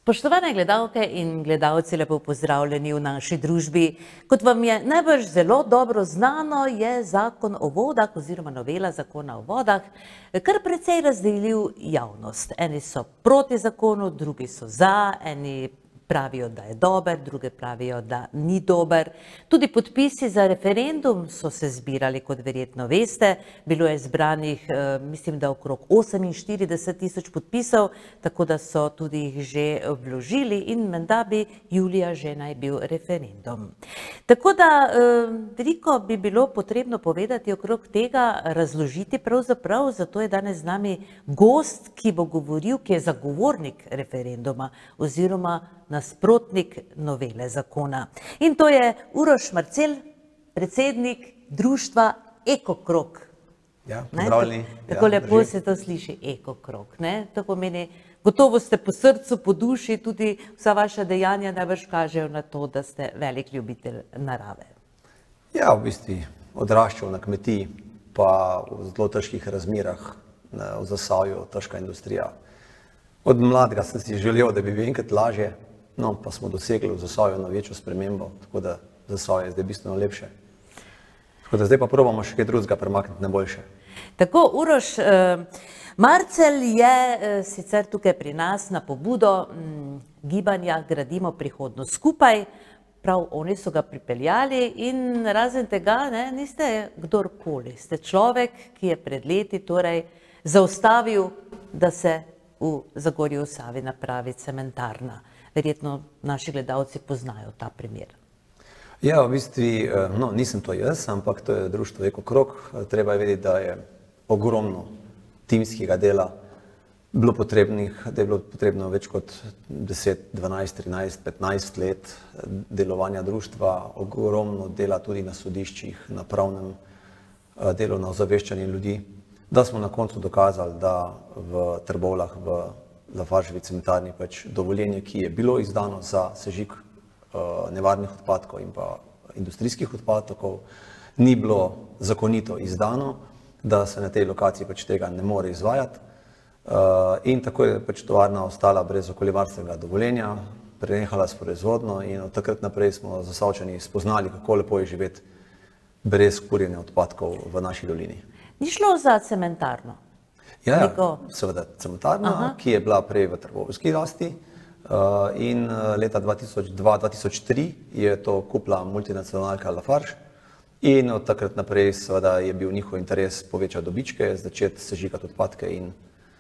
Spoštovane gledalke in gledalci, lepo pozdravljeni v naši družbi. Kot vam je najbrž zelo dobro znano, je zakon o vodah oziroma novela zakona o vodah kar precej razdelil javnost. Eni so proti zakonu, drugi so za, eni pravijo, da je dober, drugi pravijo, da ni dober. Tudi podpisi za referendum so se zbirali, kot verjetno veste. Bilo je zbranih, mislim, da okrog 48.000 podpisov, tako da so tudi jih že vložili in menda bi julija že naj bil referendum. Tako da veliko bi bilo potrebno povedati okrog tega, razložiti pravzaprav, zato je danes z nami gost, ki bo govoril, ki je zagovornik referenduma oziroma nasprotnik novele zakona. In to je Uroš Marcel, predsednik društva Ekokrog. Ja, pozdravljeni. Tako lepo se to sliši, Ekokrog. To pomeni, gotovo ste po srcu, po duši, tudi vsa vaša dejanja najbrž kažejo na to, da ste velik ljubitelj narave. Ja, v bistvu odraščal na kmetiji, pa v zelo težkih razmerah v Zasavju, težka industrija. Od mladega sem si želel, da bi bil enkrat lažje, no, pa smo dosegli v Zasavju na večjo spremembo, tako da Zasavje je zdaj bistveno lepše. Tako da zdaj pa probamo še kaj drugega premakniti na boljše. Tako, Uroš, Marcel je sicer tukaj pri nas na pobudo gibanja Gradimo prihodnost skupaj, prav oni so ga pripeljali in razen tega niste kdorkoli. Ste človek, ki je pred leti torej zaustavil, da se v Zagorju v Savi napravi cementarna. Verjetno naši gledalci poznajo ta primer. Ja, v bistvu, no, nisem to jaz, ampak to je društvo Ekokrog. Treba je vedeti, da je ogromno timskega dela bilo potrebnih, da je bilo potrebno več kot 10, 12, 13, 15 let delovanja društva, ogromno dela tudi na sodiščih, na pravnem delu, na ozaveščanju ljudi, da smo na koncu dokazali, da v Trbovljah, v Lafargevi cementarni pač dovoljenje, ki je bilo izdano za sežig nevarnih odpadkov in pa industrijskih odpadkov, ni bilo zakonito izdano, da se na tej lokaciji pač tega ne more izvajati. In tako je pač tovarna ostala brez okoljevarstvenega dovoljenja, prenehala s proizvodnjo in od takrat naprej smo Zasavčani spoznali, kako lepo je živeti brez kurjenja odpadkov v naši dolini. Ni šlo za cementarno? Ja, seveda cementarna, ki je bila prej v trgovski lasti in leta 2002-2003 je to kupila multinacionalka Lafarge in od takrat naprej seveda je bil njihov interes povečati dobičke, začeti sežigati odpadke in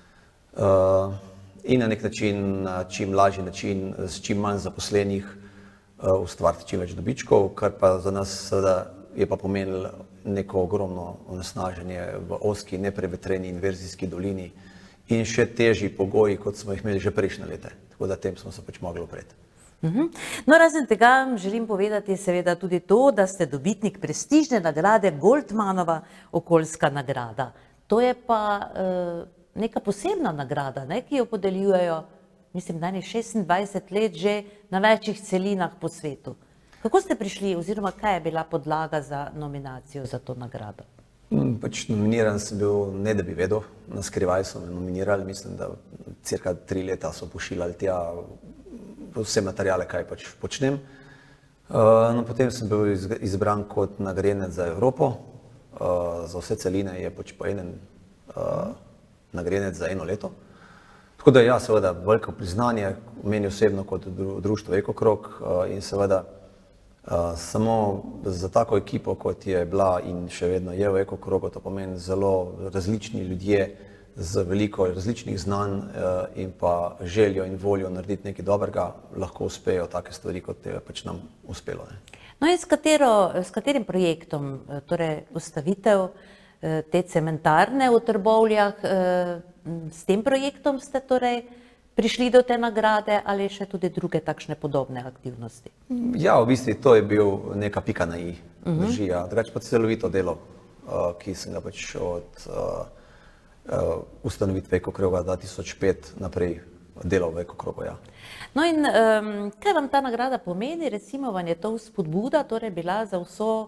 na nek način, na čim lažji način, s čim manj zaposlenih ustvariti čim več dobičkov, kar pa za nas seveda je pa pomenilo neko ogromno onesnaženje v ozki, neprevetreni inverzijski dolini in še težji pogoji, kot smo jih imeli že prejšnje leta. Tako da tem smo se pač mogli upreti. No, razen tega želim povedati seveda tudi to, da ste dobitnik prestižne nagrade Goldmanova okoljska nagrada. To je pa neka posebna nagrada, ki jo podeljujejo, mislim, da 26 let že na večjih celinah po svetu. Kako ste prišli oziroma kaj je bila podlaga za nominacijo za to nagrado? Pač nominiran sem bil, ne da bi vedel, na skrivaj so me nominirali, mislim, da cirka 3 leta so pošiljali tja vse materijale, kaj pač počnem. No, potem sem bil izbran kot nagrajenec za Evropo, za vse celine je pač po enem nagrajenec za 1 leto. Tako da ja, seveda, veliko priznanje, meni osebno kot društvo Ekokrog in seveda samo za tako ekipo, kot je bila in še vedno je v Ekokrogu, to pomeni zelo različni ljudje z veliko različnih znanj in pa željo in voljo narediti nekaj dobrega, lahko uspejo take stvari, kot je pač nam uspelo. No in s katerim projektom, torej ustavitev te cementarne v Trbovljah, s tem projektom ste torej prišli do te nagrade ali še tudi druge takšne podobne aktivnosti? Ja, v bistvu to je bil neka pika na i, držijo. Drugače pa celovito delo, ki sem ga pač od ustanovitve Ekokroga 2005 naprej delal v Ekokrogu, ja. No in kaj vam ta nagrada pomeni? Recimo, vam je to spodbuda, torej bila za vso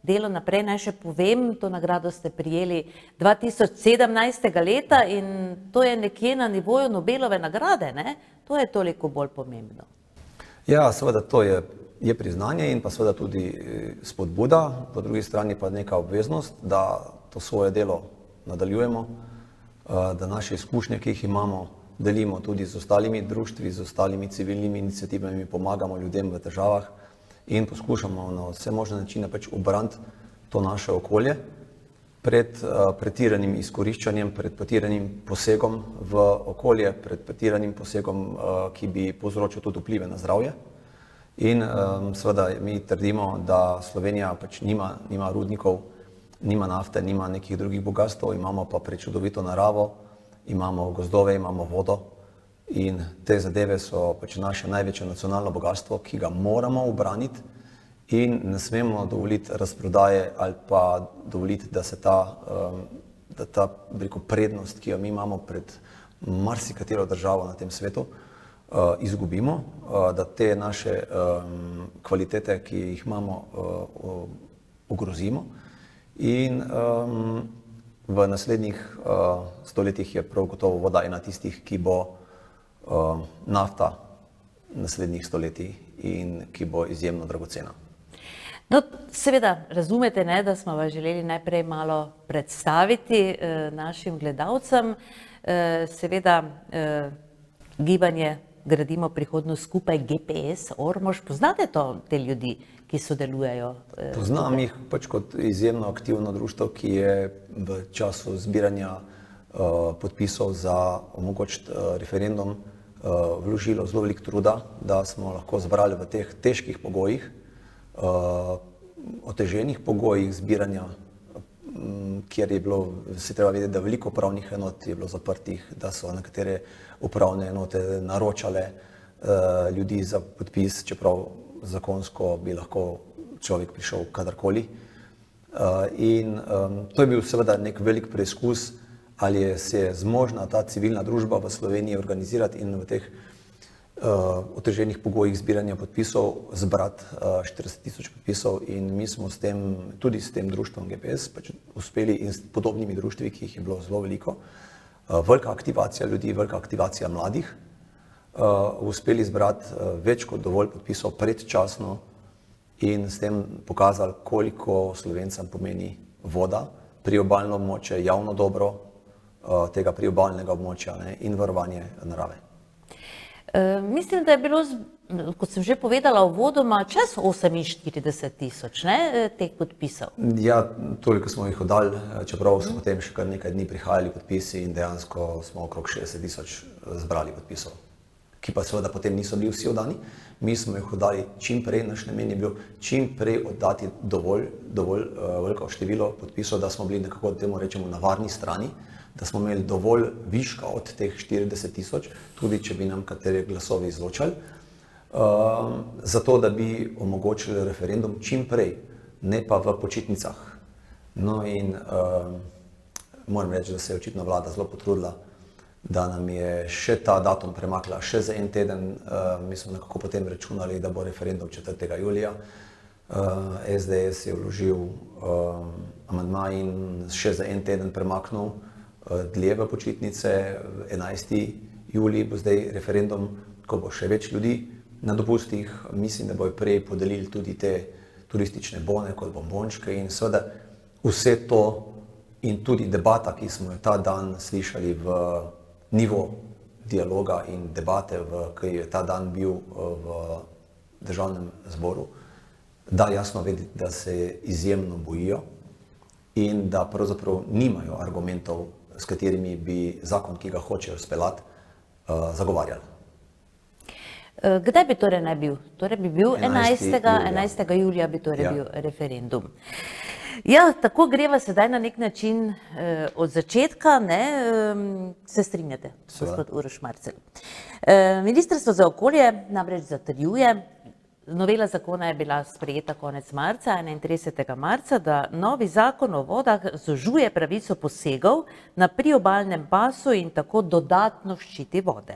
delo naprej. Naj še povem, to nagrado ste prijeli 2017. leta in to je nekje na nivoju Nobelove nagrade, ne? To je toliko bolj pomembno. Ja, seveda to je priznanje in pa seveda tudi spodbuda, po drugi strani pa neka obveznost, da to svoje delo nadaljujemo, da naše izkušnje, ki jih imamo, delimo tudi z ostalimi društvi, z ostalimi civilnimi iniciativami, pomagamo ljudem v težavah in poskušamo na vse možne načine pač obraniti to naše okolje pred pretiranim izkoriščanjem, pred pretiranim posegom v okolje, pred pretiranim posegom, ki bi povzročil tudi vplive na zdravje. In seveda mi trdimo, da Slovenija pač nima rudnikov, nima nafte, nima nekih drugih bogastev, imamo pa prečudovito naravo, imamo gozdove, imamo vodo in te zadeve so pač naše največje nacionalno bogastvo, ki ga moramo ubraniti in ne smemo dovoliti razprodaje ali pa dovoliti, da se ta prednost, ki jo mi imamo pred marsikatero državo na tem svetu, izgubimo, da te naše kvalitete, ki jih imamo, ogrozimo. In v naslednjih stoletjih je prav gotovo voda ena tistih, ki bo nafta naslednjih stoletij in ki bo izjemno dragocena. No, seveda, razumete, ne, da smo vas želeli najprej malo predstaviti našim gledalcem. Seveda, gibanje Gradimo prihodnost skupaj, GPS, Ormož, poznate te ljudi, ki sodelujejo? Poznam jih pač kot izjemno aktivno društvo, ki je v času zbiranja podpisov za omogočiti referendum vložilo zelo veliko truda, da smo lahko zbrali v teh težkih pogojih, oteženih pogojih zbiranja, kjer je bilo, se treba vedeti, da veliko upravnih enot je bilo zaprtih, da so nekatere upravne enote naročale ljudi za podpis, čeprav zakonsko bi lahko človek prišel kadarkoli. In to je bil seveda nek velik preizkus, ali se je zmožna ta civilna družba v Sloveniji organizirati in v teh oteženih pogojih zbiranja podpisov zbrati 40 000 podpisov in mi smo tudi s tem društvom GPS pač uspeli in s podobnimi društvi, ki jih je bilo zelo veliko, velika aktivacija ljudi, velika aktivacija mladih, uspeli zbrati več kot dovolj podpisov predčasno in s tem pokazali, koliko Slovencem pomeni voda, priobalno območje, javno dobro tega priobalnega območja in varovanje narave. Mislim, da je bilo, kot sem že povedala uvodoma, čez 48 000 teh podpisov. Ja, toliko smo jih oddali, čeprav so potem še kar nekaj dni prihajali podpisi in dejansko smo okrog 60 000 zbrali podpisov, ki pa seveda potem niso bili vsi oddani. Mi smo jih oddali čim prej, naš namen je bil čim prej oddati dovolj veliko število podpisov, da smo bili nekako, temu rečemo, na varni strani, da smo imeli dovolj viška od teh 40 000, tudi če bi nam kateri glasovi izločali, zato da bi omogočili referendum čim prej, ne pa v počitnicah. No in moram reči, da se je očitno vlada zelo potrudila, da nam je še ta datum premaknila še za en teden. Mi smo nekako potem računali, da bo referendum 4. julija. SDS je vložil amandma in še za en teden premaknil dlje v počitnice, 11. julij bo zdaj referendum, ko bo še več ljudi na dopustih. Mislim, da bojo prej podelili tudi te turistične bone kot bombončke in seveda vse to in tudi debata, ki smo jo ta dan slišali v nivo dialoga in debate, ki je ta dan bil v Državnem zboru, da jasno vedeti, da se izjemno bojijo in da pravzaprav nimajo argumentov, s katerimi bi zakon, ki ga hočejo speljati, zagovarjali. Kdaj bi torej naj bil? Torej bi bil 11. julija bi torej bil referendum. Ja, tako greva sedaj na nek način od začetka, se strinjate, gospod Uroš Marcelj. Ministrstvo za okolje namreč zatrjuje, novela zakona je bila sprejeta konec marca, 31. marca, da novi zakon o vodah zožuje pravico posegov na priobalnem pasu in tako dodatno ščiti vode.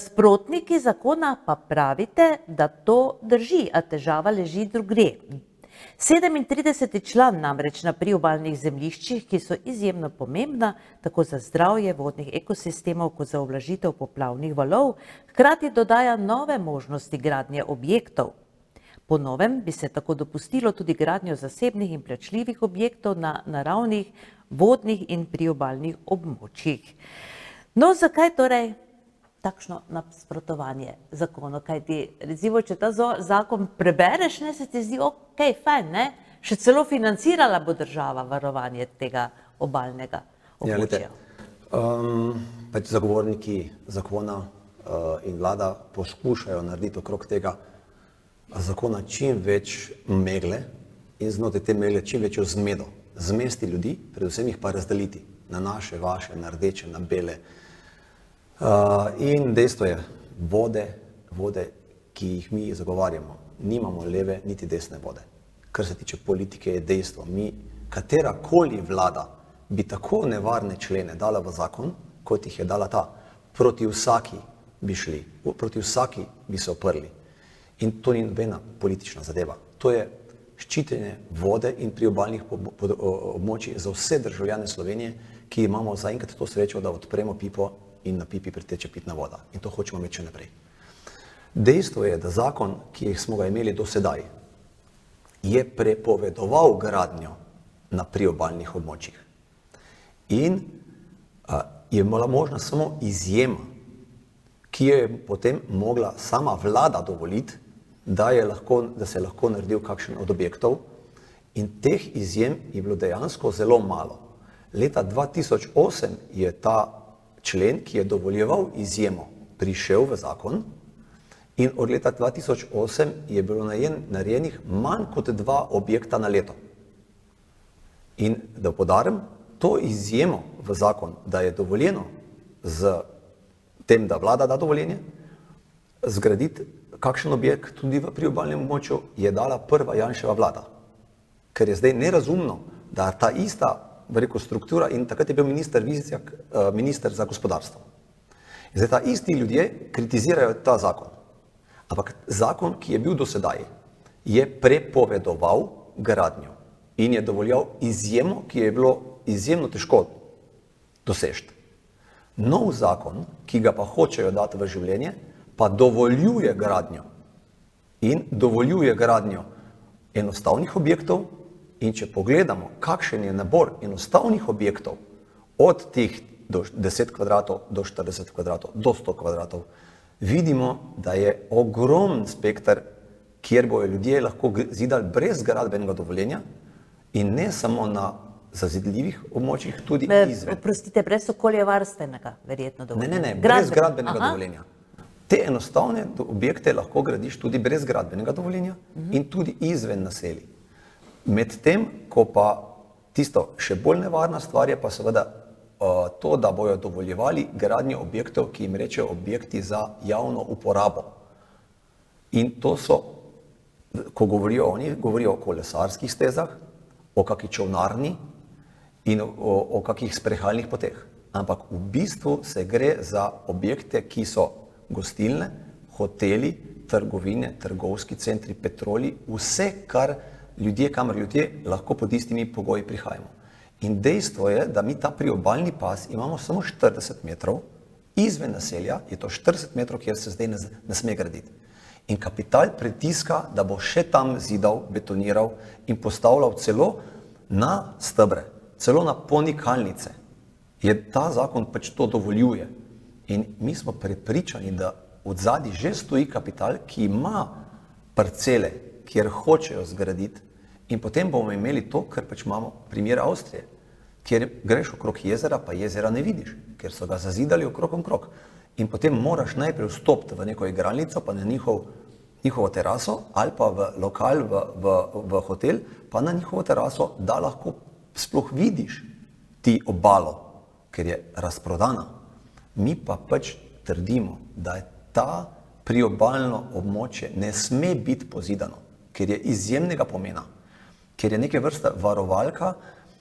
Nasprotniki zakona pa pravite, da to drži, a težava leži drugje. 37. član namreč na priobalnih zemljiščih, ki so izjemno pomembna tako za zdravje vodnih ekosistemov kot za ublažitev poplavnih valov, hkrati dodaja nove možnosti gradnje objektov. Po novem bi se tako dopustilo tudi gradnjo zasebnih in plačljivih objektov na naravnih, vodnih in priobalnih območjih. No, zakaj torej takšno nasprotovanje zakonu? Kajti, recimo, če ta zakon prebereš, se ti zdi, ok, fajn, ne? Še celo financirala bo država varovanje tega obalnega območja. Pač zagovorniki zakona in vlada poskušajo narediti okrog tega zakona čim več megle in znotraj te megle čim večjo zmedo. Zmesti ljudi, predvsem jih pa razdeliti na naše, vaše, na rdeče, na bele. In dejstvo je, vode, ki jih mi zagovarjamo, nimamo leve niti desne vode. Kar se tiče politike, je dejstvo, katerakoli vlada bi tako nevarne člene dala v zakon, kot jih je dala ta. Proti vsaki bi šli, proti vsaki bi se oprli. In to ni nobena politična zadeva. To je ščitenje vode in priobalnih območij za vse državljane Slovenije, ki imamo zaenkrat to srečo, da odpremo pipo in na pipi priteče pitna voda. In to hočemo imeti še naprej. Dejstvo je, da zakon, ki smo ga imeli do sedaj, je prepovedoval gradnjo na priobalnih območjih. In je bila možna samo izjema, ki je potem mogla sama vlada dovoliti, da se je lahko naredil kakšen od objektov. In teh izjem je bilo dejansko zelo malo. Leta 2008 je ta člen, ki je dovoljeval izjemo, prišel v zakon in od leta 2008 je bilo narejenih manj kot 2 objekta na leto. In da podarim, to izjemo v zakon, da je dovoljeno z tem, da vlada da dovoljenje, zgraditi kakšen objekt tudi v priobalnem območju, je dala prva Janševa vlada. Ker je zdaj nerazumno, da ta ista struktura, in takrat je bil minister Vizjak, minister za gospodarstvo. In zdaj ta isti ljudje kritizirajo ta zakon. Ampak zakon, ki je bil do sedaj, je prepovedoval gradnjo in je dovoljal izjemo, ki je bilo izjemno težko doseči. Nov zakon, ki ga pa hočejo dati v življenje, pa dovoljuje gradnjo. In dovoljuje gradnjo enostavnih objektov. In če pogledamo, kakšen je nabor enostavnih objektov, od teh do 10 kvadratov, do 40 kvadratov, do 100 kvadratov, vidimo, da je ogromen spekter, kjer bojo ljudje lahko zidali brez gradbenega dovoljenja in ne samo na zazidljivih območjih, tudi izven. Oprostite, brez okoljevarstvenega, verjetno dovoljenja. Ne, brez gradbenega dovoljenja. Te enostavne objekte lahko gradiš tudi brez gradbenega dovoljenja in tudi izven naselij. Medtem, ko pa tisto še bolj nevarna stvar je pa seveda to, da bojo dovoljevali gradnjo objektov, ki jim rečejo objekti za javno uporabo. In to so, ko govorijo oni, govorijo o kolesarskih stezah, o kakšni čolnarni in o kakšnih sprehajalnih poteh. Ampak v bistvu se gre za objekte, ki so gostilne, hoteli, trgovine, trgovski centri, petroli, vse, kamor ljudje lahko pod istimi pogoji prihajamo. In dejstvo je, da mi ta priobalni pas imamo samo 40 metrov, izven naselja je to 40 metrov, kjer se zdaj ne sme graditi. In kapital pritiska, da bo še tam zidal, betoniral in postavljal celo na stebre, celo na ponikalnice. Ta zakon pač to dovoljuje. In mi smo prepričani, da od zadaj že stoji kapital, ki ima parcele, kjer hočejo zgraditi, in potem bomo imeli to, kar pač imamo primer Avstrije, kjer greš okrog jezera, pa jezera ne vidiš, ker so ga zazidali okrog. In potem moraš najprej vstopiti v neko igralnico, pa na njihovo teraso, ali pa v lokal, v hotel, pa na njihovo teraso, da lahko sploh vidiš ti obalo, ker je razprodana. Mi pa pač trdimo, da je ta priobalno območje ne sme biti pozidano, ker je izjemnega pomena, ker je neke vrste varovalka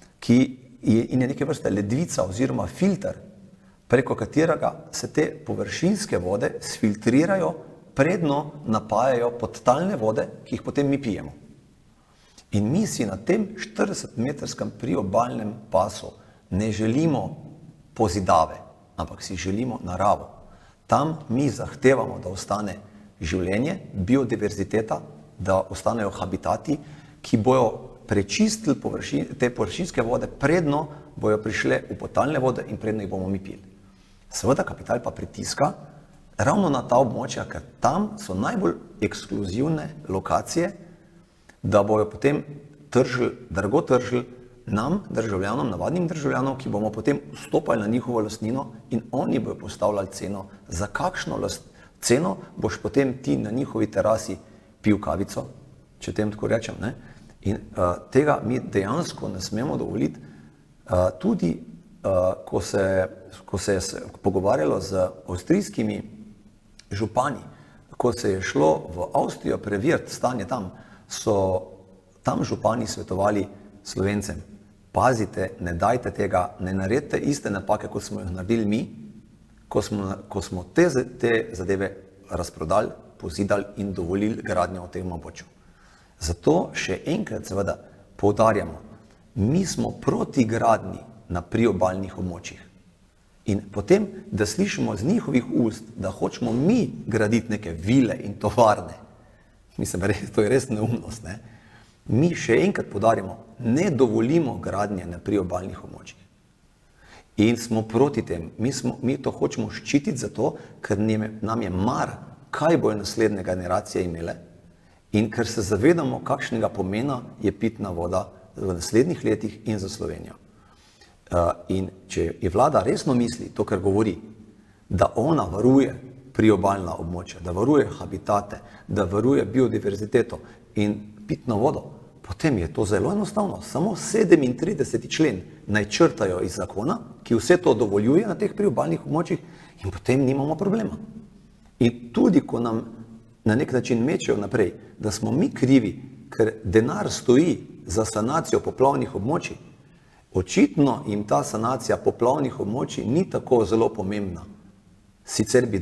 in je neke vrste ledvica oziroma filter, preko katerega se te površinske vode sfiltrirajo, predno napajajo podtalne vode, ki jih potem mi pijemo. In mi si na tem 40-metrskem priobalnem pasu ne želimo pozidave, ampak si želimo naravo. Tam mi zahtevamo, da ostane življenje, biodiverziteta, da ostanejo habitati, ki bojo prečistili te površinske vode, predno bojo prišle v potalne vode in predno jih bomo mi pili. Seveda kapital pa pritiska ravno na ta območja, ker tam so najbolj ekskluzivne lokacije, da bojo potem drago tržili nam, državljanom, navadnim državljanom, ki bomo potem vstopali na njihovo lastnino in oni bojo postavljali ceno. Za kakšno ceno boš potem ti na njihovi terasi pil kavico, če tem tako rečem, ne? In tega mi dejansko ne smemo dovoliti. Tudi ko se je pogovarjalo z avstrijskimi župani, ko se je šlo v Avstrijo preveriti stanje tam, so tam župani svetovali Slovencem, pazite, ne dajte tega, ne naredite iste napake, kot smo jih naredili mi, ko smo te zadeve razprodali, pozidali in dovolili gradnjo v tem območju. Zato še enkrat seveda poudarjamo, mi smo proti gradnji na priobalnih območjih. In potem, da slišimo z njihovih ust, da hočemo mi graditi neke vile in tovarne, mislim, to je res neumnost, ne? Mi še enkrat poudarjamo, ne dovolimo gradnje na priobalnih območjih. In smo proti tem, mi to hočemo ščititi zato, ker nam je mar, kaj bojo naslednje generacije imele in ker se zavedamo, kakšnega pomena je pitna voda v naslednjih letih in za Slovenijo. In če je vlada resno misli to, kar govori, da ona varuje priobalna območja, da varuje habitate, da varuje biodiverziteto in pitno vodo, potem je to zelo enostavno. Samo 37. člen naj črtajo iz zakona, ki vse to dovoljuje na teh priobalnih območjih in potem nimamo problema. In tudi, ko nam na nek način mečejo naprej, da smo mi krivi, ker denar stoji za sanacijo poplavnih območij, očitno jim ta sanacija poplavnih območij ni tako zelo pomembna. Sicer bi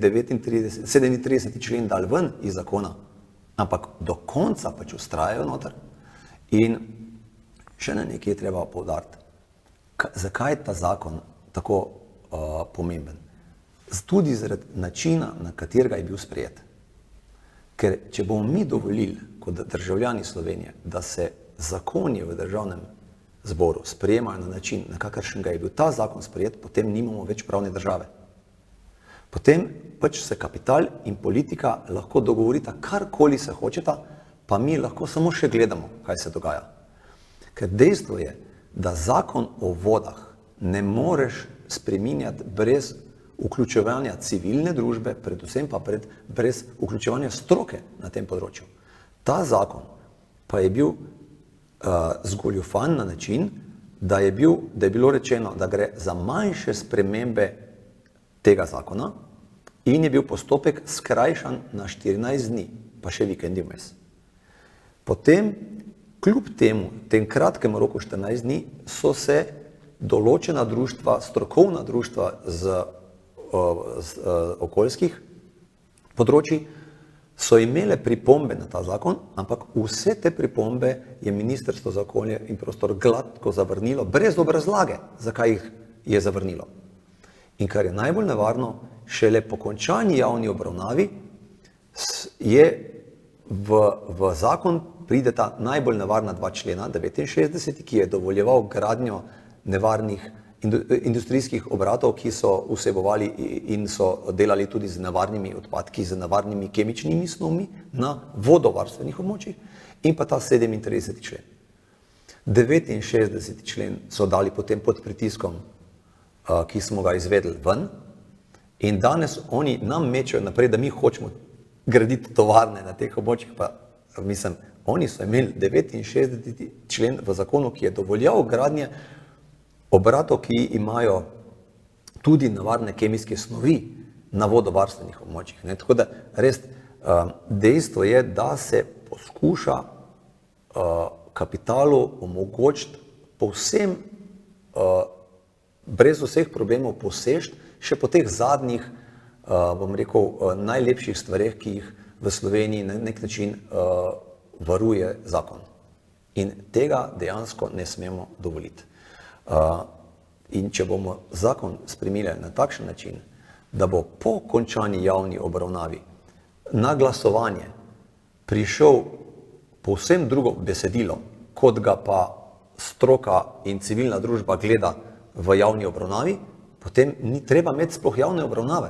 37. člen dal ven iz zakona, ampak do konca pač vztrajajo noter. In še nekaj je treba poudariti. Zakaj je ta zakon tako pomemben? Tudi zaradi načina, na katerega je bil sprejet. Ker če bomo mi dovolili, kot državljani Slovenije, da se zakoni v državnem zboru sprejemajo na način, na kakršnega je bil ta zakon sprejet, potem nimamo več pravne države. Potem pač se kapital in politika lahko dogovorita karkoli se hočeta, pa mi lahko samo še gledamo, kaj se dogaja. Ker dejstvo je, da zakon o vodah ne moreš spreminjati brez vključevanja civilne družbe, predvsem pa brez vključevanja stroke na tem področju. Ta zakon pa je bil zgoljufan na način, da je bilo rečeno, da gre za manjše spremembe tega zakona in je bil postopek skrajšan na 14 dni, pa še vikendi vmes. Potem, kljub temu, tem kratkem roku 14 dni, so se določena društva, strokovna društva z okoljskih področji, so imele pripombe na ta zakon, ampak vse te pripombe je Ministrstvo za okolje in prostor gladko zavrnilo, brez obrazlage, zakaj jih je zavrnilo. In kar je najbolj nevarno, šele po končani javni obravnavi je v zakon prideta najbolj nevarna dva člena, 69, ki je dovoljeval gradnjo nevarnih industrijskih obratov, ki so vsebovali in so delali tudi z nevarnimi odpadki, z nevarnimi kemičnimi snovmi na vodovarstvenih območjih, in pa ta 37. člen. 69. člen so dali potem pod pritiskom, ki smo ga izvedli ven, in danes oni nam mečejo naprej, da mi hočemo graditi tovarne na teh območjih, pa mislim, oni so imeli 69. člen v zakonu, ki je dovoljeval gradnje obratov, ki imajo tudi nevarne kemijske snovi na vodovarstvenih območjih. Tako da res dejstvo je, da se poskuša kapitalu omogočiti povsem brez vseh problemov poseči še po teh zadnjih, bom rekel, najlepših stvareh, ki jih v Sloveniji na nek način varuje zakon. In tega dejansko ne smemo dovoliti. In če bomo zakon spremenili na takšen način, da bo po končani javni obravnavi na glasovanje prišel povsem drugo besedilo, kot ga pa stroka in civilna družba gleda v javni obravnavi, potem ni treba imeti sploh javne obravnave.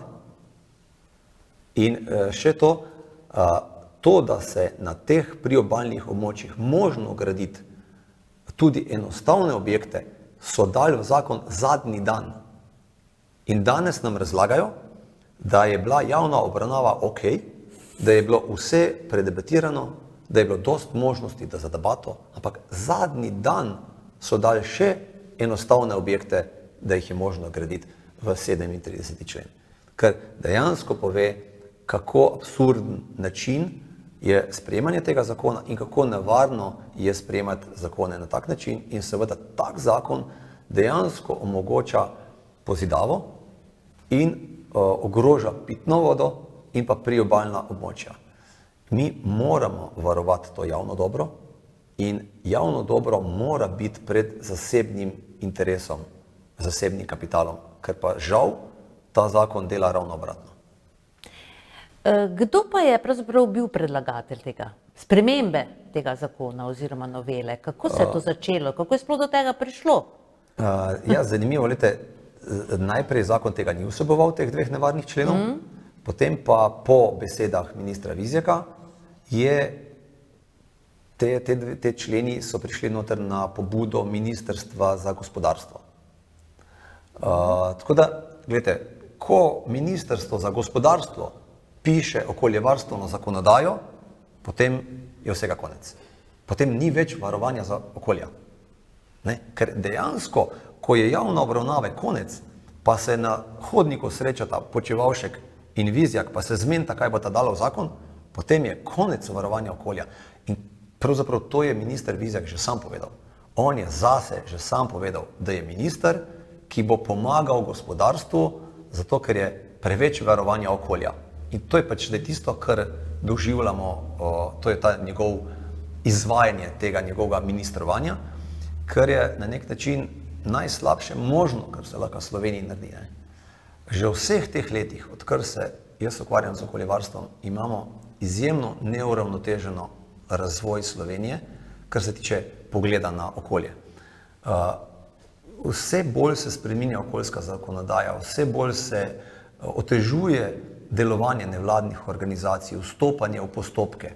In še to, da se na teh priobalnih območjih možno graditi tudi enostavne objekte, so dali v zakon zadnji dan. In danes nam razlagajo, da je bila javna obravnava ok, da je bilo vse predebatirano, da je bilo dost možnosti za debato, ampak zadnji dan so dali še enostavne objekte, da jih je možno graditi v 37. člen. Ker dejansko pove, kako absurden način je sprejemanje tega zakona in kako nevarno je sprejemati zakone na tak način in seveda tak zakon dejansko omogoča pozidavo in ogroža pitno vodo in pa priobalna območja. Mi moramo varovati to javno dobro in javno dobro mora biti pred zasebnim interesom, zasebnim kapitalom, ker pa žal ta zakon dela ravno obratno. Kdo pa je pravzaprav bil predlagatelj tega, spremembe tega zakona oziroma novele? Kako se je to začelo? Kako je sploh do tega prišlo? Ja, zanimivo, najprej zakon tega ni vseboval, teh dveh nevarnih členov, potem pa po besedah ministra Vizjaka te členi so prišli noter na pobudo Ministrstva za gospodarstvo. Tako da, gledajte, ko Ministrstvo za gospodarstvo piše okoljevarstveno zakonodajo, potem je vsega konec. Potem ni več varovanja za okolja. Ker dejansko, ko je javna obravnave konec, pa se na hodniku srečata Počivalšek in Vizjak, pa se zmenita, kaj bo ta dala v zakon, potem je konec varovanja okolja. In pravzaprav to je minister Vizjak že sam povedal. On je zase že sam povedal, da je minister, ki bo pomagal gospodarstvu, zato ker je preveč varovanja okolja. In to je pač tisto, kar doživljamo, to je ta njegov izvajanje tega njegovega ministrovanja, kar je na nek način najslabše možno, kar se lahko v Sloveniji naredi. Že v vseh teh letih, odkar se jaz ukvarjam z okoljevarstvom, imamo izjemno neuravnoteženo razvoj Slovenije, kar se tiče pogleda na okolje. Vse bolj se spreminja okoljska zakonodaja, vse bolj se otežuje delovanje nevladnih organizacij, vstopanje v postopke.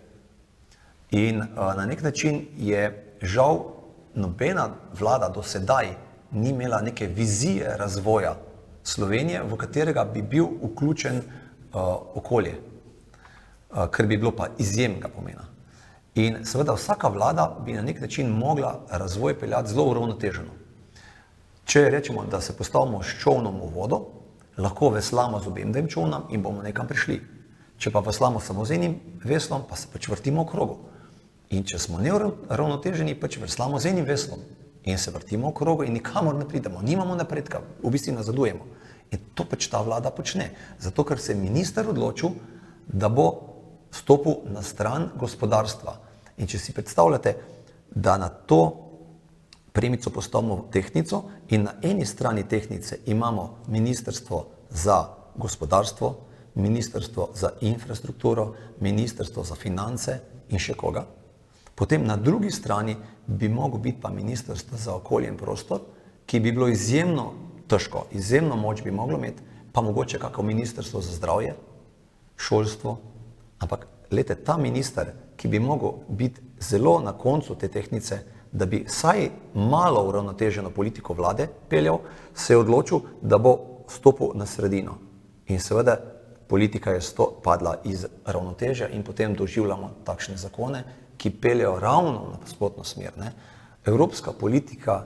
In na nek način je žal nobena vlada do sedaj ni imela neke vizije razvoja Slovenije, v katerega bi bil vključen okolje, kar bi bilo pa izjemnega pomena. In seveda vsaka vlada bi na nek način mogla razvoj peljati zelo uravnoteženo. Če rečemo, da se postavimo s čolnom v vodo, lahko veslamo z obem dvem čolnom in bomo nekam prišli. Če pa veslamo samo z enim veslom, pa se pač vrtimo v krogu. In če smo neuravnoteženi, pač veslamo z enim veslom in se vrtimo v krogu in nikamor ne pridemo, nimamo napredka, v bistvu nazadujemo. In to pač ta vlada počne, zato ker se je minister odločil, da bo stopil na stran gospodarstva. In če si predstavljate, da na to premico postavimo tehtnico in na eni strani tehtnice imamo Ministrstvo za gospodarstvo, Ministrstvo za infrastrukturo, Ministrstvo za finance in še koga, potem na drugi strani bi mogel biti pa Ministrstvo za okolje in prostor, ki bi bilo izjemno težko, izjemno moč bi moglo imeti, pa mogoče kako Ministrstvo za zdravje, šolstvo, ampak glejte, ta minister, ki bi mogel biti zelo na koncu te tehtnice, da bi vsaj malo uravnoteženo politiko vlade peljal, se je odločil, da bo stopil na sredino. In seveda politika je padla iz ravnotežja in potem doživljamo takšne zakone, ki peljejo ravno na nasprotno smer. Evropska politika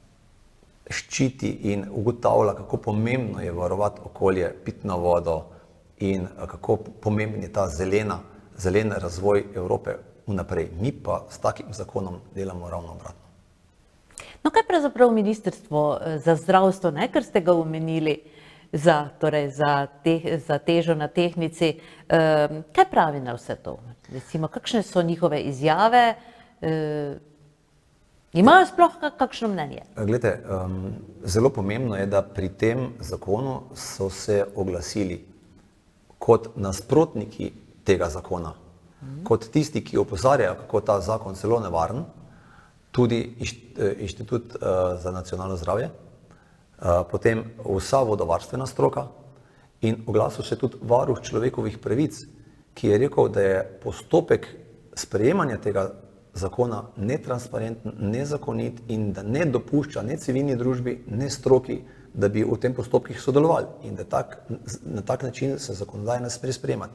ščiti in ugotavlja, kako pomembno je varovati okolje, pitno vodo in kako pomemben je ta zelen razvoj Evrope vnaprej. Mi pa s takim zakonom delamo ravno obratno. No, kaj pravzaprav Ministrstvo za zdravstvo, ker ste ga omenili, za težo na tehtnici, kaj pravi na vse to? Recimo, kakšne so njihove izjave, Imajo sploh kakšno mnenje? Glejte, zelo pomembno je, da pri tem zakonu so se oglasili kot nasprotniki tega zakona, kot tisti, ki opozarjajo, kako ta zakon zelo nevaren, tudi Inštitut za nacionalno zdravje, potem vsa vodovarstvena stroka in oglasil se tudi varuh človekovih pravic, ki je rekel, da je postopek sprejemanja tega zakona netransparenten, nezakonit in da ne dopušča ne civilni družbi, ne stroki, da bi v tem postopkih sodelovali in da na tak način se zakonodaja ne sme sprejemati.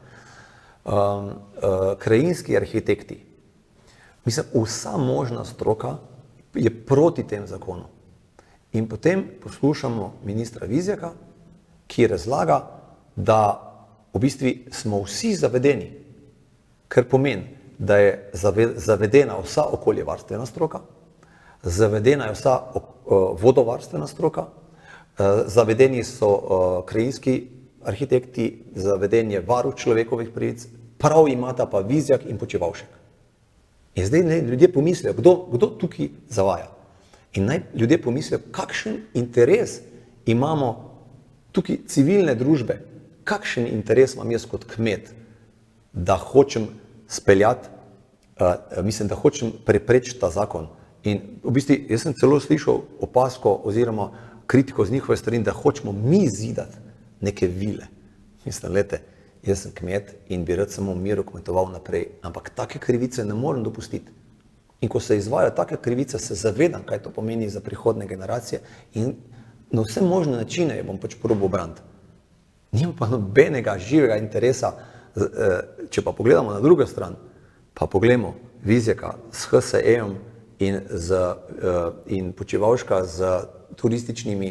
Krajinski arhitekti, mislim, vsa možna stroka je proti tem zakonu. In potem poslušamo ministra Vizjaka, ki razlaga, da v bistvu smo vsi zavedeni, kar pomeni, da je zavedena vsa okoljevarstvena stroka, zavedena je vsa vodovarstvena stroka, zavedeni so krajinski arhitekti, zaveden je varuh človekovih pravic, prav imata pa Vizjak in Počivalšek. In zdaj ljudje pomislijo, kdo tukaj zavaja. In naj ljudje pomislijo, kakšen interes imamo tukaj civilne družbe, kakšen interes imam jaz kot kmet, da hočem speljati, mislim, da hočem preprečiti ta zakon. In v bistvu jaz sem celo slišal opasko oziroma kritiko z njihove strani, da hočemo mi zidati neke vile. Mislim, lete, jaz sem kmet in bi rad samo v miru kmetoval naprej, ampak take krivice ne morem dopustiti. In ko se izvajajo take krivice, se zavedam, kaj to pomeni za prihodne generacije in na vse možne načine je bom pač probal braniti. Nimam pa nobenega živega interesa, če pa pogledamo na drugo stran, pa pogledamo Vizjaka s HSE-om in Počivalška z turističnimi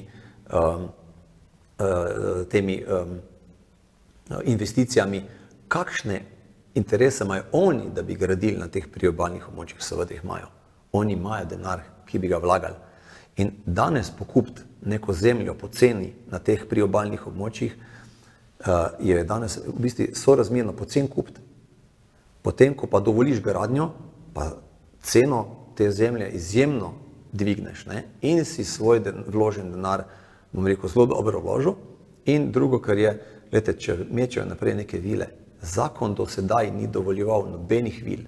temi investicijami, kakšne interese imajo oni, da bi gradili na teh priobalnih območjih, seveda jih imajo. Oni imajo denar, ki bi ga vlagali. In danes pokupiti neko zemljo poceni na teh priobalnih območjih je danes v bistvu sorazmerno poceni kupiti. Potem, ko pa dovoliš gradnjo, pa ceno te zemlje izjemno dvigneš, ne? In si svoj vložen denar, bom rekel, zelo dobro vložil. In drugo, kar je, glede, če mečejo naprej neke vile, zakon do sedaj ni dovoljeval nobenih vil.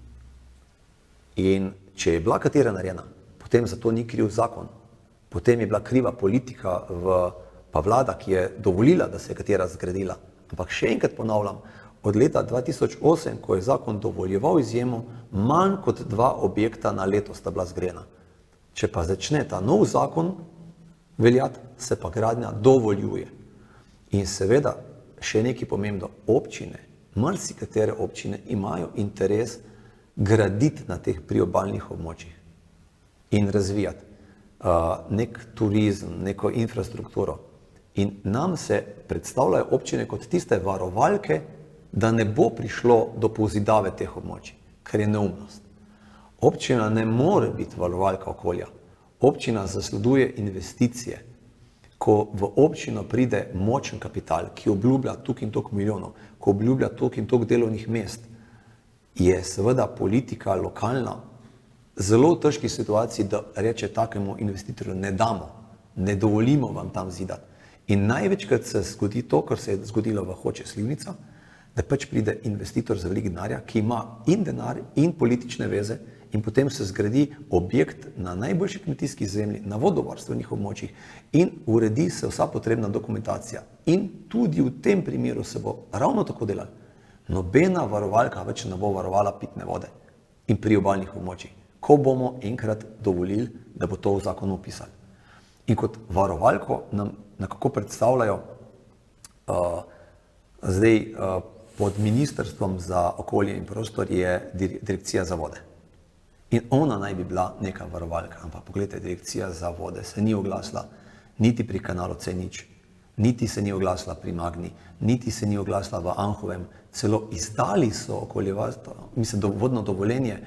In če je bila katera narejena, potem za to ni kriv zakon. Potem je bila kriva politika pa vlada, ki je dovolila, da se je katera zgradila. Ampak še enkrat ponavljam, od leta 2008, ko je zakon dovoljeval izjemo, manj kot 2 objekta na leto sta bila zgrajena. Če pa začne ta nov zakon veljati, se pa gradnja dovoljuje. In seveda, še nekaj pomembno, občine, marsikatere občine imajo interes graditi na teh priobalnih območjih in razvijati nek turizem, neko infrastrukturo. In nam se predstavljajo občine kot tiste varovalke, da ne bo prišlo do pozidave teh območij, kar je neumnost. Občina ne more biti varovalka okolja. Občina zasleduje investicije. Ko v občino pride močen kapital, ki obljublja toliko in toliko milijonov, ko obljublja toliko in toliko delovnih mest, je seveda politika lokalna zelo v težki situaciji, da reče takemu investitorju, ne damo, ne dovolimo vam tam zidati. In največkrat se zgodi to, kar se je zgodilo v Hoče Slivnica, da pač pride investitor za veliko denarja, ki ima in denar in politične veze in potem se zgradi objekt na najboljši kmetijski zemlji, na vodovarstvenih območjih in uredi se vsa potrebna dokumentacija. In tudi v tem primeru se bo ravno tako delalo. Nobena varovalka več ne bo varovala pitne vode in priobalnih območij, ko bomo enkrat dovolili, da bo to v zakonu opisali. In kot varovalko nam nekako predstavljajo zdaj pod Ministrstvom za okolje in prostor je Direkcija za vode. In ona naj bi bila neka varovalka, ampak pogledajte, Direkcija za vode se ni oglasila niti pri kanalu C0, niti se ni oglasila pri Magni, niti se ni oglasila v Anhovem, celo izdali so okoljevarstvo, mislim, vodno dovoljenje,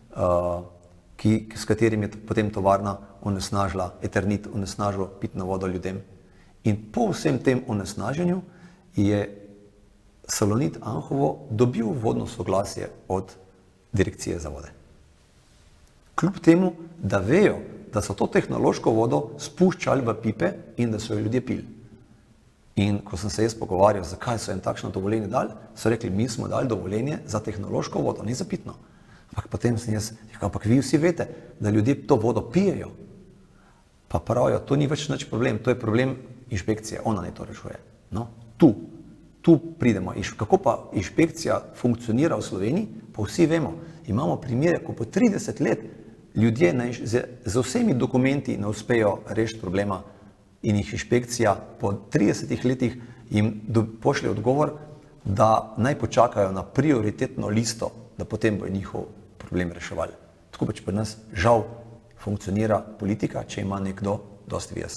s katerim je potem tovarna onesnažila, Eternit onesnažil pitno vodo ljudem. In po vsem tem onesnaženju je Salonit Anhovo dobil vodno soglasje od Direkcije za vode. kljub temu, da vejo, da so to tehnološko vodo spuščali v pipe in da so jo ljudje pili. In ko sem se jaz pogovarjal, zakaj so jim takšno dovoljenje dali, so rekli, mi smo dali dovoljenje za tehnološko vodo, ni za pitno. Ampak potem sem jaz rekel, ampak vi vsi veste, da ljudje to vodo pijejo. Pa pravijo, to ni več nič problem, to je problem inšpekcije, ona ne to rešuje. No, tu pridemo. Kako pa inšpekcija funkcionira v Sloveniji, pa vsi vemo. Imamo primere, ko po 30 let ljudje z vsemi dokumenti ne uspejo rešiti problema in jih inšpekcija po 30 letih jim pošlje odgovor, da naj počakajo na prioritetno listo, da potem bojo njihov problem reševali. Tako pač pri nas žal funkcionira politika, če ima nekdo dosti vez.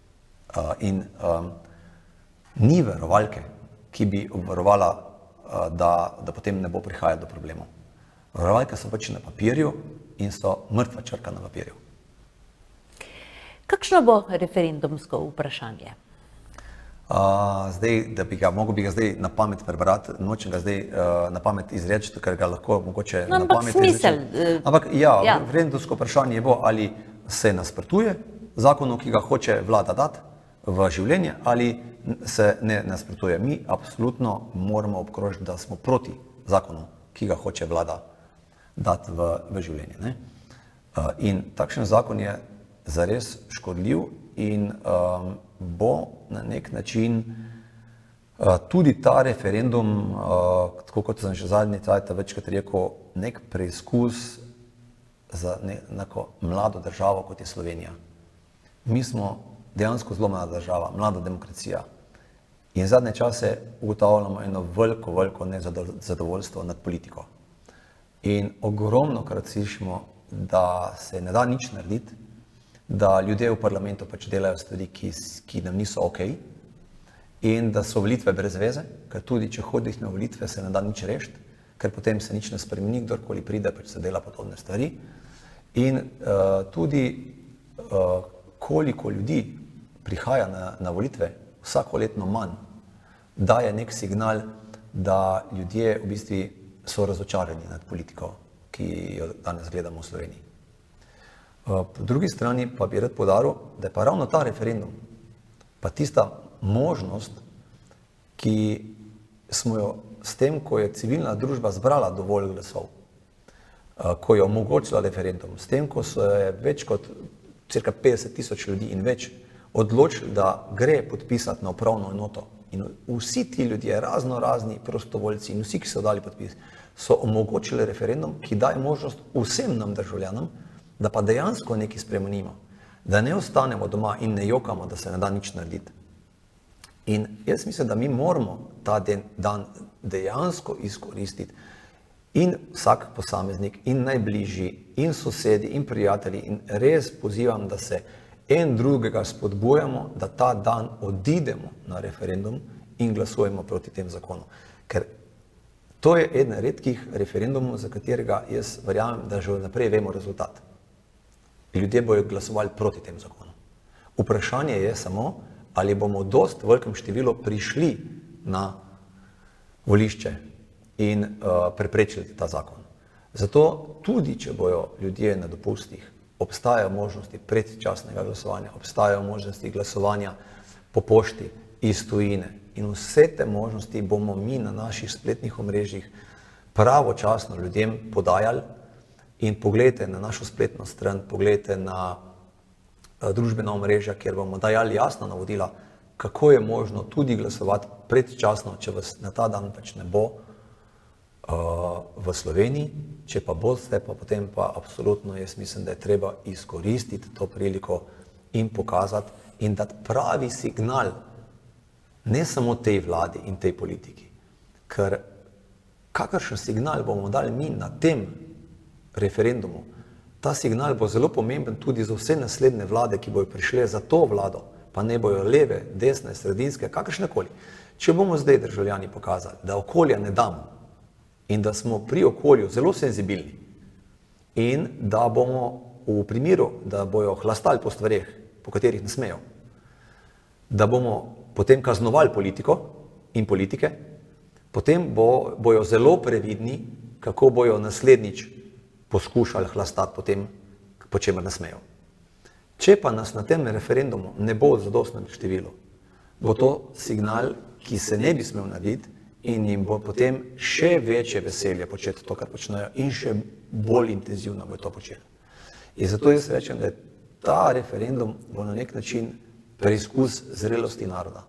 Ni varovalke, ki bi obvarovala, da potem ne bo prihajalo do problemov. Varovalke so pač na papirju in so mrtva črka na papirju. Kakšno bo referendumsko vprašanje? Mogel bi ga zdaj na pamet prebrati, nočem ga zdaj na pamet izreči, ker ga lahko mogoče na pamet izreči. Ampak ja, referendumsko vprašanje bo, ali se nasprotuje zakonu, ki ga hoče vlada dati v življenje, ali se ne nasprotuje. Mi absolutno moramo obkrožiti, da smo proti zakonu, ki ga hoče vlada dati v življenje. In takšen zakon je zares škodljiv in bo na nek način tudi ta referendum, tako kot sem že zadnji cajt večkrat rekel, nek preizkus za neko mlado državo, kot je Slovenija. Mi smo dejansko zelo mlada država, mlada demokracija in zadnje čase ugotavljamo eno veliko nezadovoljstvo nad politiko. In ogromno krat slišimo, da se ne da nič narediti, da ljudje v parlamentu pač delajo stvari, ki nam niso okej, in da so volitve brez veze, ker tudi če hodiš na volitve, se ne da nič rešiti, ker potem se nič ne spremeni, kdorkoli pride, pač se dela podobne stvari. In tudi koliko ljudi prihaja na volitve, vsako letno manj, daje nek signal, da ljudje v bistvu so razočarani nad politiko, ki jo danes gledamo v Sloveniji. Po drugi strani pa bi rad poudaril, da je pa ravno ta referendum, pa tista možnost, ki smo jo s tem, ko je civilna družba zbrala dovolj glasov, ko je omogočila referendum, s tem, ko so je več kot cirka 50.000 ljudi in več odločili, da gre podpisati na upravno enoto. In vsi ti ljudje, razni prostovoljci in vsi, ki so dali podpis, so omogočili referendum, ki daje možnost vsem nam državljanom, da pa dejansko nekaj spremenimo, da ne ostanemo doma in ne jokamo, da se ne da nič narediti. In jaz mislim, da mi moramo ta dan dejansko izkoristiti in vsak posameznik in najbližji in sosedi in prijatelji in res pozivam, da se en drugega spodbujamo, da ta dan odidemo na referendum in glasujemo proti tem zakonu. Ker to je eden redkih referendumov, za katerega jaz verjamem, da že naprej vemo rezultat. Ljudje bojo glasovali proti tem zakonu. Vprašanje je samo, ali bomo v dost velikem številu prišli na volišče in preprečili ta zakon. Zato tudi, če bojo ljudje na dopustih, obstajajo možnosti predčasnega glasovanja, obstajajo možnosti glasovanja po pošti, iz tujine in vse te možnosti bomo mi na naših spletnih omrežjih pravočasno ljudem podajali. In pogledajte na našo spletno stran, pogledajte na družbena omrežja, kjer bomo dajali jasna navodila, kako je možno tudi glasovati predčasno, če vas na ta dan pač ne bo v Sloveniji, če pa boste, pa potem pa absolutno jaz mislim, da je treba izkoristiti to priliko in pokazati in dati pravi signal ne samo tej vladi in tej politiki, ker kakršen signal bomo dali mi na tem referendumu, ta signal bo zelo pomemben tudi za vse naslednje vlade, ki bojo prišle za to vlado, pa ne bojo leve, desne, sredinske, kakršnekoli. Če bomo zdaj državljani pokazali, da okolja ne damo in da smo pri okolju zelo senzibilni in da bomo v primeru, da bojo hlastali po stvareh, po katerih ne smejo, da bomo potem kaznovali politiko in politike, potem bojo zelo previdni, kako bojo naslednjič poskušali hlastati po tem, po čemer ne smejo. Če pa nas na tem referendumu ne bo v zadostnem številu, bo to signal, ki se ne bi smel narediti in jim bo potem še večje veselje početi to, kar počnejo in še bolj intenzivno bo to počeli. In zato jaz rečem, da ta referendum bo na nek način preizkus zrelosti naroda.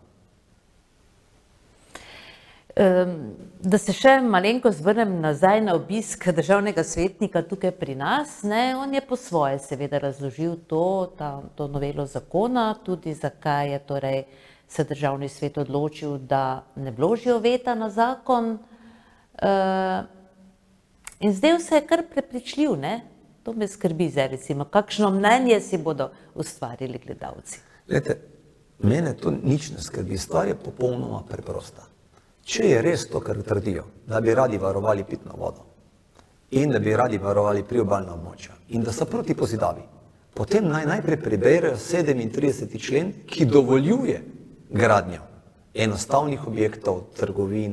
Da se še malenko zvrnem nazaj na obisk državnega svetnika tukaj pri nas, on je po svoje seveda razložil to novelo zakona, tudi zakaj je torej se državni svet odločil, da ne vložijo veta na zakon. In zdaj se je kar prepričljiv, to me skrbi zdaj recimo, kakšno mnenje si bodo ustvarili gledalci. Glejte, mene to nič ne skrbi, stvar je popolnoma preprosta. Če je res to, kar trdijo, da bi radi varovali pitno vodo in da bi radi varovali priobalna območja in da so proti pozidavi, potem najprej preberejo 37. člen, ki dovoljuje gradnjo enostavnih objektov, trgovin,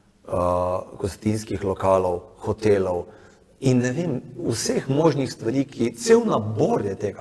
gostinskih lokalov, hotelov in ne vem, vseh možnih stvari, ki cel nabor je tega.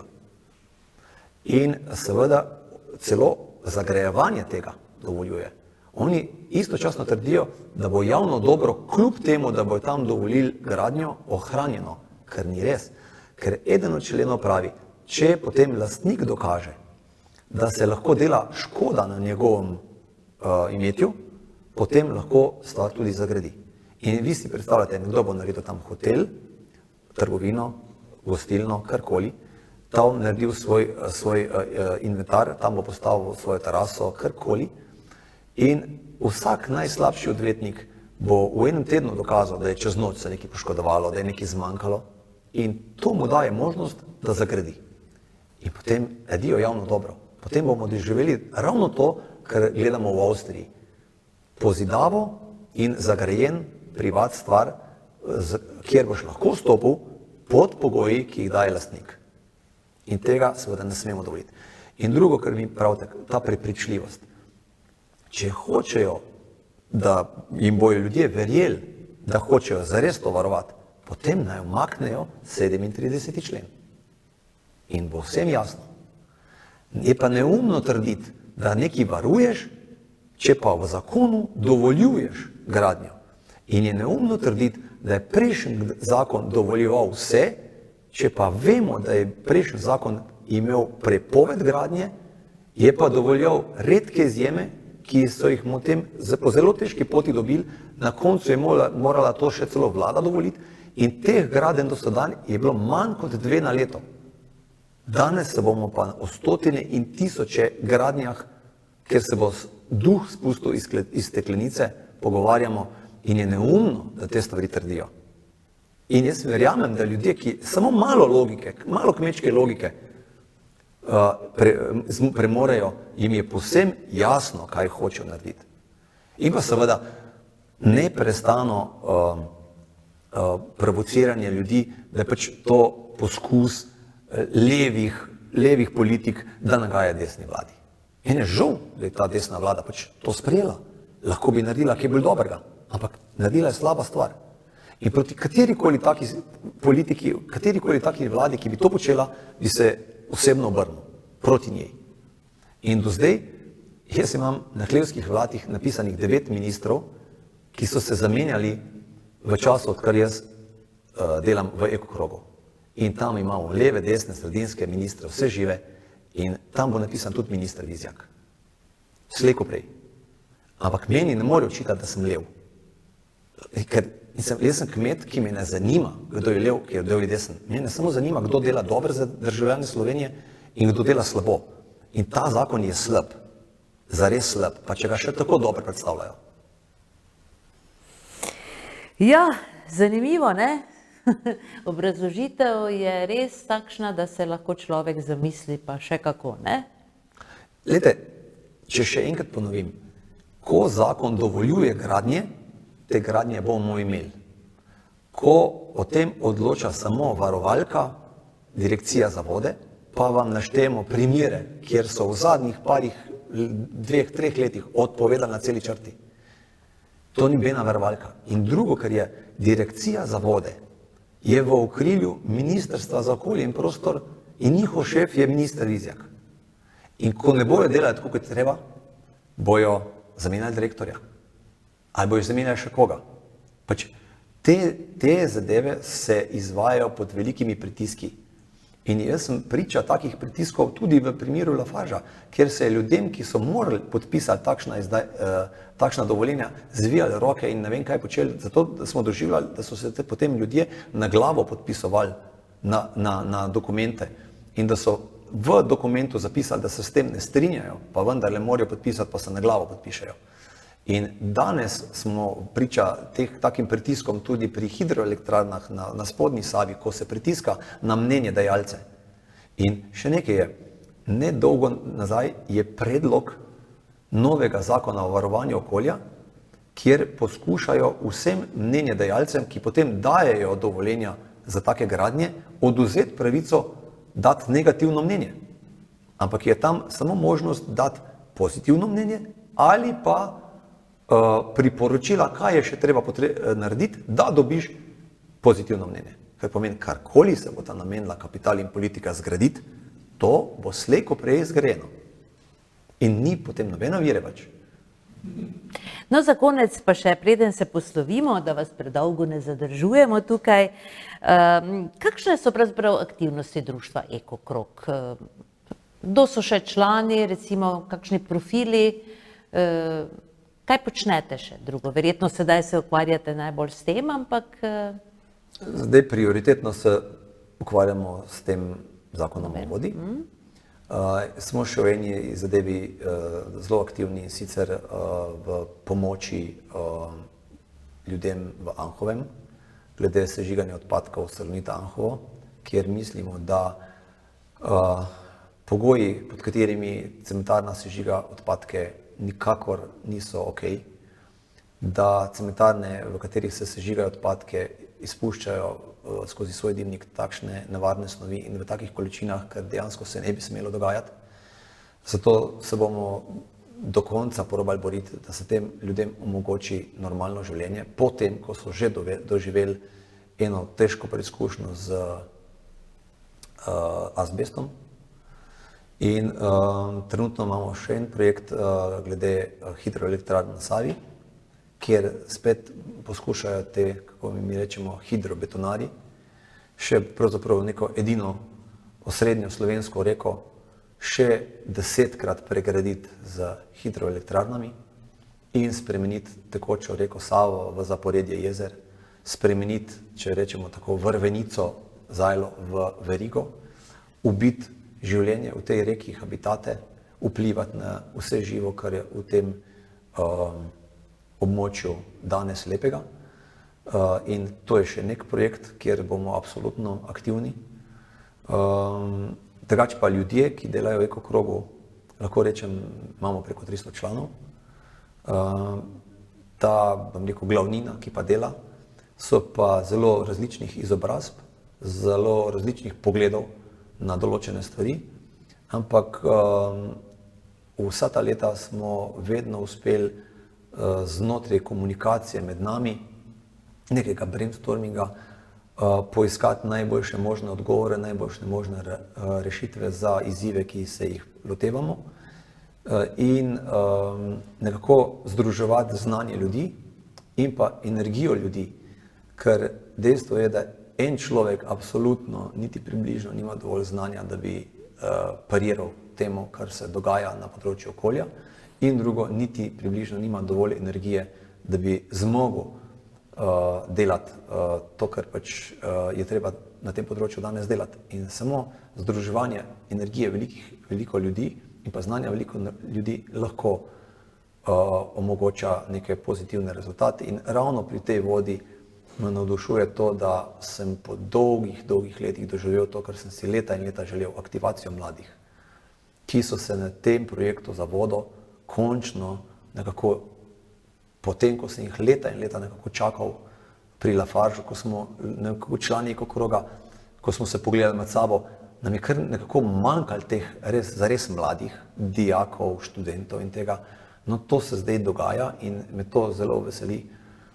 In seveda celo zagrajevanje tega dovoljuje. Oni istočasno trdijo, da bo javno dobro, kljub temu, da bo tam dovolili gradnjo, ohranjeno, kar ni res. Ker eden od členov pravi, če potem lastnik dokaže, da se lahko dela škoda na njegovem imetju, potem lahko stvar tudi zagradi. In vi si predstavljate, nekdo bo naredil tam hotel, trgovino, gostilno, karkoli, tam naredil svoj inventar, tam bo postavil svojo teraso, karkoli. In vsak najslabši odvetnik bo v enem tednu dokazal, da je čez noč se nekaj poškodovalo, da je nekaj zmanjkalo in to mu daje možnost, da zagradi. In potem edijo javno dobro. Potem bomo doživeli ravno to, kar gledamo v Avstriji. Pozidavo in zagrajen privat stvar, kjer boš lahko stopil pod pogoji, ki jih daje lastnik. In tega seveda ne smemo dovoliti. In drugo, kar mi pravite, ta prepričljivost. Če hočejo, da jim bojo ljudje verjeli, da hočejo zares to varovati, potem naj umaknejo 37. člen. In bo vsem jasno. Je pa neumno trditi, da nekaj varuješ, če pa v zakonu dovoljuješ gradnjo. In je neumno trditi, da je prejšnji zakon dovoljeval vse, če pa vemo, da je prejšnji zakon imel prepoved gradnje, je pa dovoljal redke izjeme, ki so jih potem po zelo težki poti dobili, na koncu je morala to še celo vlada dovoliti in teh gradenj do sedaj je bilo manj kot 2 na leto. Danes se bomo pa o stotine in tisoče gradnjah, ker se bo duh spustil iz steklenice, pogovarjamo in je neumno, da te stvari trdijo. In jaz verjamem, da ljudje, ki samo malo logike, malo kmečke logike premorejo, jim je povsem jasno, kaj hočejo narediti. In pa seveda neprestano provociranje ljudi, da je pač to poskus levih politik, da nagaja desni vladi. In je žal, da je ta desna vlada pač to sprejela. Lahko bi naredila kaj bolj dobrega, ampak naredila je slaba stvar. In proti katerikoli taki politiki, katerikoli taki vladi, ki bi to počela, bi se osebno obrnil proti njej. In do zdaj, jaz imam na hlevskih vladih napisanih 9 ministrov, ki so se zamenjali v času, odkar jaz delam v ekokrogu. In tam imamo leve, desne, sredinske ministre, vse žive in tam bo napisan tudi minister Vizjak. Slej ko prej. Ampak meni ne more očitati, da sem lev. Ker jaz sem kmet, ki me ne zanima, kdo je lev, kdo je desen. Mene samo zanima, kdo dela dobro za državljane Slovenije in kdo dela slabo. In ta zakon je slab, zares slab, pa če ga še tako dobro predstavljajo. Ja, zanimivo, ne? Obrazložitev je res takšna, da se lahko človek zamisli, pa še kako, ne? Glejte, če še enkrat ponovim, ko zakon dovoljuje gradnje, te gradnje bomo imeli. Ko o tem odloča samo varovalka, direkcija za vode, pa vam naštejemo primere, kjer so v zadnjih parih 2-3 letih odpovedali na celi črti. To ni bena varovalka. In drugo, kar je direkcija za vode, je v okrilju Ministrstva za okolje in prostor in njihov šef je minister Vizjak. In ko ne bojo delati tako, kot treba, bojo zamenjali direktorja. Ali bojo zamenjali še koga. Pač te zadeve se izvajajo pod velikimi pritiski. In jaz sem priča takih pritiskov tudi v primeru Lafargea, kjer se je ljudem, ki so morali podpisati takšna dovoljenja, zvijali roke in ne vem kaj počeli, zato da smo doživljali, da so se potem ljudje na glavo podpisovali na dokumente in da so v dokumentu zapisali, da se s tem ne strinjajo, pa vendarle morajo podpisati, pa se na glavo podpišejo. In danes smo priča takim pritiskom tudi pri hidroelektrarnah na spodnji Savi, ko se pritiska na mnenje dajalce. In še nekaj je, nedolgo nazaj je predlog novega zakona o varovanju okolja, kjer poskušajo vsem mnenje dajalcem, ki potem dajejo dovoljenja za take gradnje, oduzeti pravico dati negativno mnenje. Ampak je tam samo možnost dati pozitivno mnenje ali pa priporočila, kaj je še treba narediti, da dobiš pozitivno mnenje. Kar pomeni, karkoli se bo ta namenila kapital in politika zgraditi, to bo slej ko prej zgrajeno. In ni potem nobene vire več. No, za konec pa še, preden se poslovimo, da vas predolgo ne zadržujemo tukaj, kakšne so pravzaprav aktivnosti društva Ekokrog? Kdo so še člani, recimo, kakšni profili? Kaj počnete še drugo? Verjetno sedaj se ukvarjate najbolj s tem, ampak... Zdaj prioritetno se ukvarjamo s tem zakonom o vodi. Smo še v eni zadevi zelo aktivni, sicer v pomoči ljudem v Anhovem, glede sežiganja odpadkov Salonita Anhovo, kjer mislimo, da pogoji, pod katerimi cementarna sežiga odpadke, nikakor niso ok, da cementarne, v katerih se sežigajo odpadke, izpuščajo skozi svoj dimnik takšne nevarne snovi in v takih količinah, ker dejansko se ne bi smelo dogajati. Zato se bomo do konca probali boriti, da se tem ljudem omogoči normalno življenje, potem, ko so že doživeli eno težko preizkušnjo z azbestom. In trenutno imamo še en projekt glede hidroelektrarn na Savi, kjer spet poskušajo te, kako mi rečemo, hidrobetonari, še pravzaprav neko edino osrednjo slovensko reko še 10-krat pregraditi z hidroelektrarnami in spremeniti tekočo reko Savo v zaporedje jezer, spremeniti, če rečemo tako, vrvenico Zajlo v verigo, ubiti življenje v tej reki, habitate, vplivati na vse živo, kar je v tem območju danes lepega. In to je še nek projekt, kjer bomo absolutno aktivni. Drugače pa ljudje, ki delajo v Ekokrogu, lahko rečem, imamo preko 300 članov. Ta, bom rekel, glavnina, ki pa dela, so pa zelo različnih izobrazb, zelo različnih pogledov na določene stvari, ampak vsa ta leta smo vedno uspeli znotraj komunikacije med nami, nekega brainstorminga, poiskati najboljše možne odgovore, najboljše možne rešitve za izzive, ki se jih lotevamo in nekako združevati znanje ljudi in pa energijo ljudi, ker dejstvo je, da en človek absolutno niti približno nima dovolj znanja, da bi pariral temu, kar se dogaja na področju okolja, in drugo, niti približno nima dovolj energije, da bi zmogel delati to, kar pač je treba na tem področju danes delati. In samo združevanje energije veliko ljudi in pa znanja veliko ljudi lahko omogoča neke pozitivne rezultate. In ravno pri tej vodi me navdušuje to, da sem po dolgih letih doživel to, kar sem si leta in leta želel, aktivacijo mladih, ki so se na tem projektu za vodo končno nekako, potem, ko sem jih leta in leta nekako čakal pri Lafargeu, ko smo nekako člani Ekokroga, ko smo se pogledali med sabo, nam je kar nekako manjkalo teh zares mladih, dijakov, študentov in tega. No, to se zdaj dogaja in me to zelo veseli.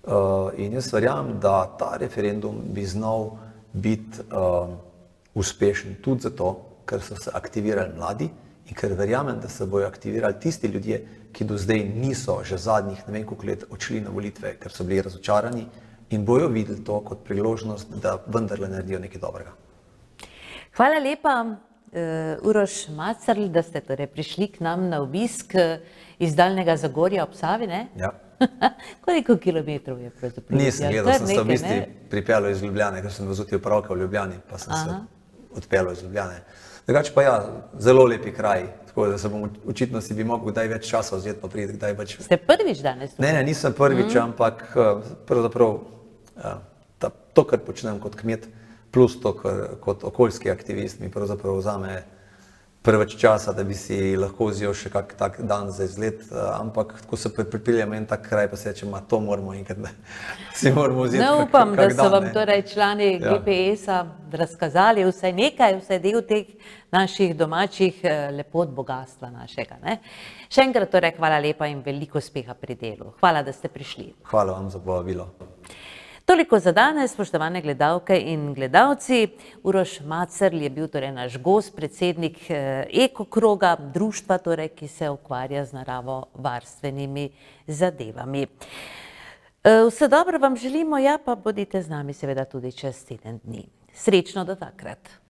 In jaz verjamem, da ta referendum bi znal biti uspešen tudi zato, ker so se aktivirali mladi in ker verjamem, da se bojo aktivirali tisti ljudje, ki do zdaj niso že zadnjih ne vem koliko let odšli na volitve, ker so bili razočarani in bojo videli to kot priložnost, da vendarle naredijo nekaj dobrega. Hvala lepa, Uroš Macerl, da ste torej prišli k nam na obisk iz daljnega Zagorja ob Savi, ne? Ja. Koliko kilometrov je pravzaprav? Nisem gledal, sem se v bistvu pripeljal iz Ljubljane, ker sem vozil opravka v Ljubljani, pa sem se odpeljal iz Ljubljane. Drugače pa ja, zelo lepi kraj, tako da se bom očitno si bi mogel kdaj več časa vzeti pa priti, kdaj več. Ste prvič danes? Ne, nisem prvič, ampak pravzaprav to, kar počnem kot kmet, plus to, kot okoljski aktivist, mi pravzaprav vzame preveč časa, da bi si lahko vzel še kak tak dan za izlet, ampak ko se pripeljem en tak kraj, pa se reče, to moramo enkrat, si moramo vzeti kak dan. Upam, da so vam torej člani GPS-a razkazali vsaj nekaj, vsaj del teh naših domačih lepot bogatstva našega. Še enkrat torej hvala lepa in veliko uspeha pri delu. Hvala, da ste prišli. Hvala vam za povabilo. Toliko za danes, spoštovane gledalke in gledalci. Uroš Macerl je bil torej naš gost, predsednik Ekokroga, društva torej, ki se ukvarja z naravovarstvenimi zadevami. Vse dobro vam želimo, ja pa bodite z nami seveda tudi čez teden dni. Srečno do takrat.